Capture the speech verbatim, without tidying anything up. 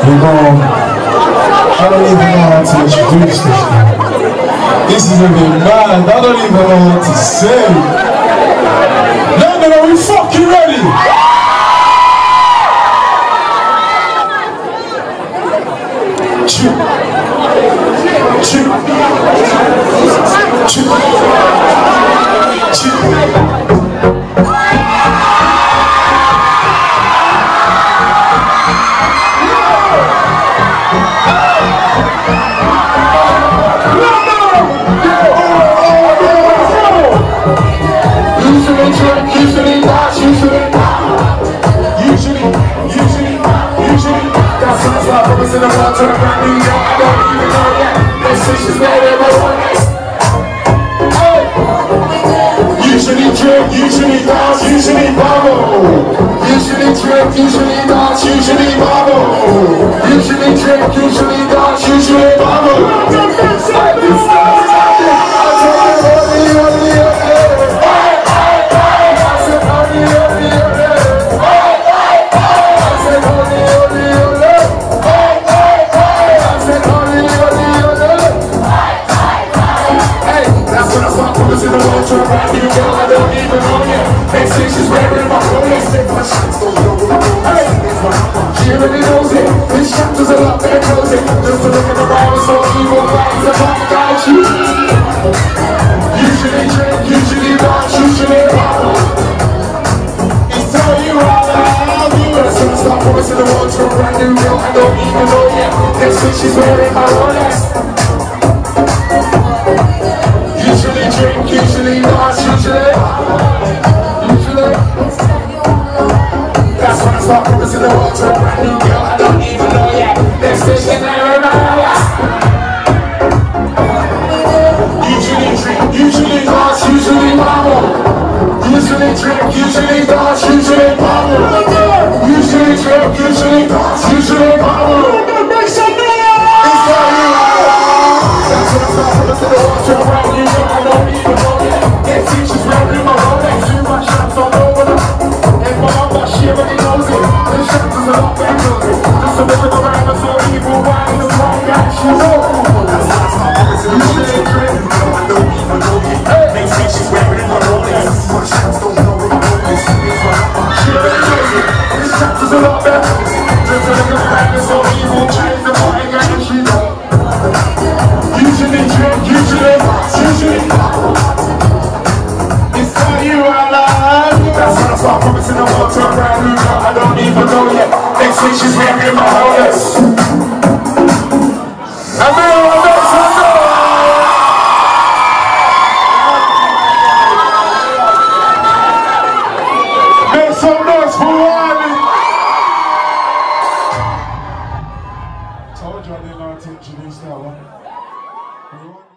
You know, I don't even know how to introduce this thing. This is a bit mad. I don't even know what to say. London, are we fucking ready? Chip. Chip. Chip. Chip. In the water, brand new York, I don't even know yet. This is where everyone is. Usually drink, usually dance, usually bubble. Usually drink, usually dance, usually bubble. Usually drink, usually dance, usually bubble. Like this, like this, I tell you, only, only, only. I said, only, only, only. I said, only, only, only. In the water, brand new girl, I don't even know yet. They say she's wearing my Rolex, take my shots, don't know what I'm doing. She already knows it, this chapter's a lot better close it. Just to look at the Bible, so evil vibes about without you. Usually drink, usually dance, usually bottle. It's tell you how I love you. But as soon as I start promising the water, brand new girl, I don't even know yet. They say she's wearing my Rolex. Usually dance, usually, usually. That's when I start promising the world to a brand new girl I don't even know yet. Next station, usually drink, usually dance, usually bubble. Usually drink, usually dance, usually bubble. Usually drink, usually dance, usually bubble. Make some noise! It's for you. That's when I start promising the world to a brand new girl I don't even know. She's wearing my Rolex, too much shots all over them. And my mama, she already knows it. This shot is a lot better than it. Just a little bit around us, all evil wine, the wrong guy, she knows. That's not my voice, you should drink. No, I don't even know it. They say she's wearing my Rolex. Too much shots, don't know what I'm doing. She already knows it. This shot is a lot better than it. Just a little around us, all evil wine, the wrong guy, she knows. Usually drink, usually dance, usually that's when I start promising the world to a brand new girl I don't even know yet. They say she's wearing my Rolex. And then I'll make some noise. Make some noise for Wiley. Told you I didn't know how to introduce that one.